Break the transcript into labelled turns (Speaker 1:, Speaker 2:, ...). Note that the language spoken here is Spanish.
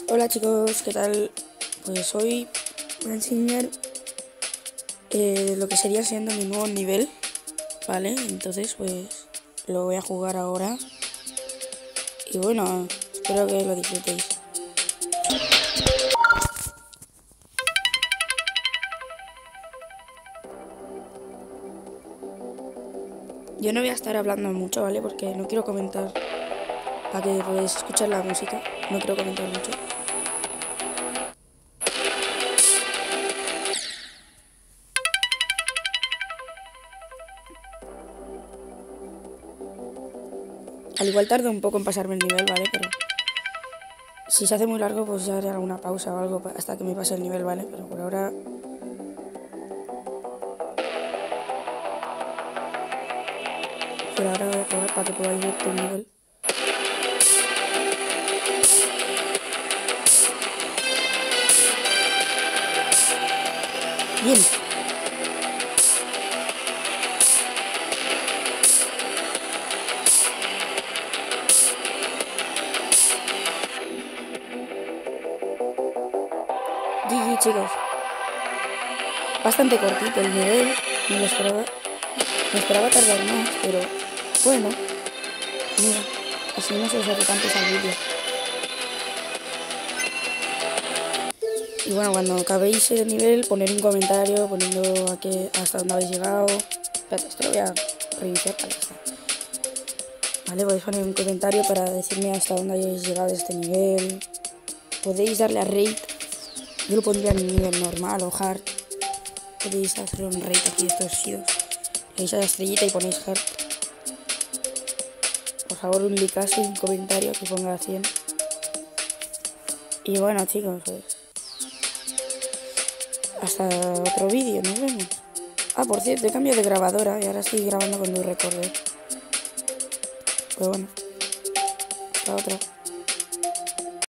Speaker 1: Hola chicos, ¿qué tal? Pues hoy voy a enseñar lo que sería siendo mi nuevo nivel, ¿vale? Entonces pues lo voy a jugar ahora y bueno, espero que lo disfrutéis. Yo no voy a estar hablando mucho, ¿vale? Porque no quiero comentar, para que podáis escuchar la música, no quiero comentar mucho. Al igual tardo un poco en pasarme el nivel, ¿vale? Pero si se hace muy largo, pues ya haré alguna pausa o algo hasta que me pase el nivel, ¿vale? Pero por ahora... voy a acabar para que podáis ver todo el nivel. Bien. GG chicos. Bastante cortito el nivel. Me lo esperaba. Me esperaba tardar más, pero bueno. Mira, así no se os hace tanto al vídeo. Y bueno, cuando acabéis el nivel, poner un comentario poniendo hasta dónde habéis llegado. Espérate, esto lo voy a reiniciar para que está. Vale, podéis poner un comentario para decirme hasta dónde habéis llegado de este nivel. Podéis darle a rate. Yo lo pondría en nivel normal o hard. Podéis hacer un rate aquí de estos sidos. Le dais a la estrellita y ponéis hard. Por favor, un like y un comentario que ponga 100. Y bueno chicos, pues hasta otro vídeo, nos vemos. Ah, por cierto, he cambiado de grabadora y ahora estoy grabando con mi recorder. Pero bueno, hasta otra.